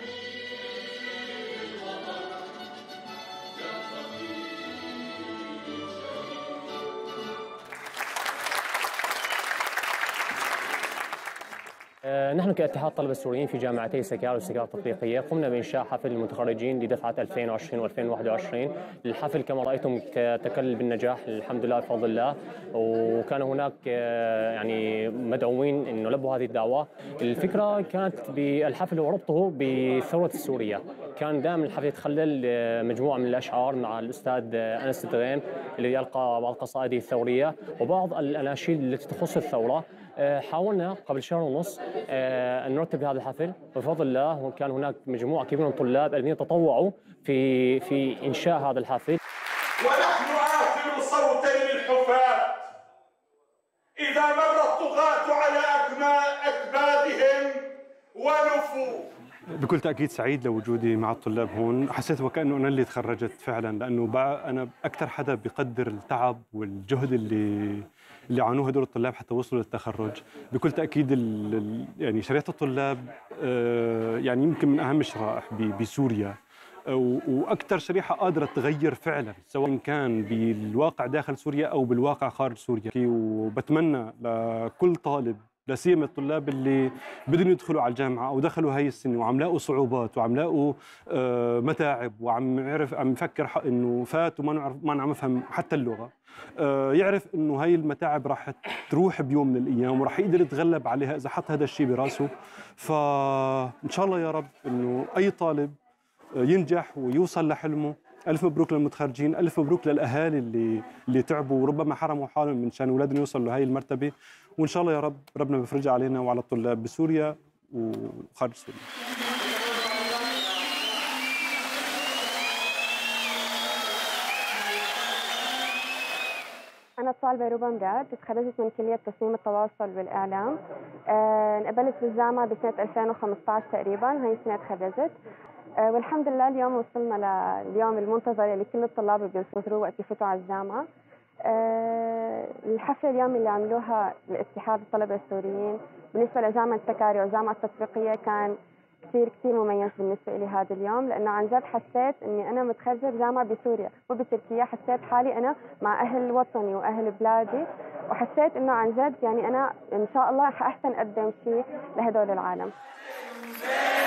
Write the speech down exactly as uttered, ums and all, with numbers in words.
نحن كاتحاد طلبة السوريين في جامعتي سكار والسكار التطبيقية قمنا بإنشاء حفل المتخرجين لدفعة ألفين وعشرين وألفين وواحد وعشرين. الحفل كما رأيتم تكلل بالنجاح الحمد لله بفضل الله، وكان هناك يعني مدعوين أن يلبوا هذه الدعوة. الفكرة كانت بالحفل وربطه بالثورة السورية، كان دائما الحفل يتخلل مجموعة من الأشعار مع الأستاذ أنس الدغيم اللي يلقى بعض قصائده الثورية وبعض الأناشيد التي تخص الثورة. حاولنا قبل شهر ونص أن نرتب هذا الحفل بفضل الله، وكان هناك مجموعة كبيرة من الطلاب الذين تطوعوا في في إنشاء هذا الحفل. ونحن آخر صوتي الحفاة إذا مر الطغاة على أكبادهم ونفوا. بكل تأكيد سعيد لوجودي مع الطلاب هون، حسيت وكأنه أنا اللي تخرجت فعلا، لأنه أنا أكثر حدا بقدر التعب والجهد اللي اللي عانوه هدول الطلاب حتى وصلوا للتخرج. بكل تأكيد يعني شريحة الطلاب يعني يمكن من أهم الشرائح بسوريا، وأكثر شريحة قادرة تغير فعلا سواء كان بالواقع داخل سوريا أو بالواقع خارج سوريا. وبتمنى لكل طالب لا سيما الطلاب اللي بدهم يدخلوا على الجامعه او دخلوا هاي السنه وعم لاقوا صعوبات وعم لاقوا متاعب وعم يعرف عم يفكر انه فات وما نعرف ما نعم يفهم حتى اللغه، يعرف انه هاي المتاعب راح تروح بيوم من الايام وراح يقدر يتغلب عليها اذا حط هذا الشيء براسه. فان شاء الله يا رب انه اي طالب ينجح ويوصل لحلمه. ألف مبروك للمتخرجين، ألف مبروك للأهالي اللي اللي تعبوا وربما حرموا حالهم من شان أولادهم يوصلوا لهي المرتبة، وإن شاء الله يا رب ربنا بيفرجها علينا وعلى الطلاب بسوريا وخارج سوريا. أنا طالبة روبا مراد، تخرجت من كلية تصميم التواصل والإعلام. أه انقبلت بالجامعة بسنة ألفين وخمسة عشر تقريبا، هاي السنة تخرجت. أه والحمد لله اليوم وصلنا لليوم المنتظر اللي كل الطلاب بينتظروه وقت يفوتوا على الجامعة. أه الحفلة اليوم اللي عملوها الاتحاد الطلبة السوريين بالنسبة لجامعة سكاري والجامعة التطبيقية كان كثير كثير مميز بالنسبة لي هذا اليوم، لأنه عن جد حسيت إني أنا متخرجة بجامعة بسوريا مو بتركيا. حسيت حالي أنا مع أهل وطني وأهل بلادي، وحسيت إنه عن جد يعني أنا إن شاء الله حأحسن أقدم شيء لهدول العالم.